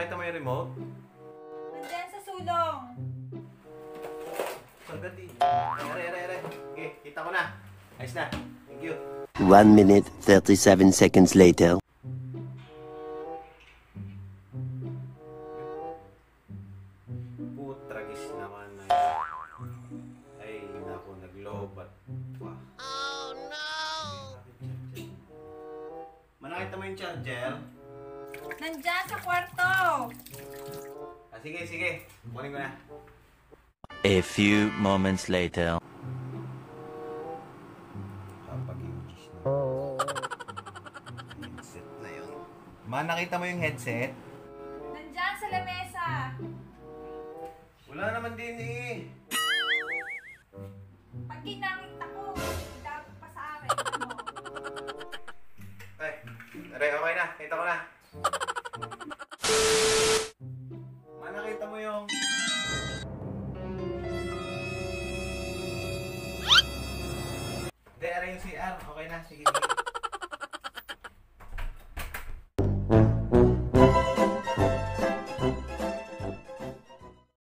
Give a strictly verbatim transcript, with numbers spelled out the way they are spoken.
nakita mo yung remote? Nandiyan sa sulong. Sagad din. Are, are, are. Okay, kita ko na. Ayos na. Thank you. One minute, thirty-seven seconds later. Putragis naman na yun. Ay, naku, naglobat. Oh no! Manakita mo yung charger? Nandiyan sa kwarto. Ah, sige, sige. Kunin ko na. A few moments later. Kapag-ingis na. Headset na yun. Ma, nakita mo yung headset? Nandiyan sa lamesa. Wala naman din eh. Pag ginamit ako, dapat pa sa akin. Ano? Ay, aray, okay na. Kita ko na. Ma, nakita mo yung... Hindi, aray yung C R. Okay na. Sige, sige.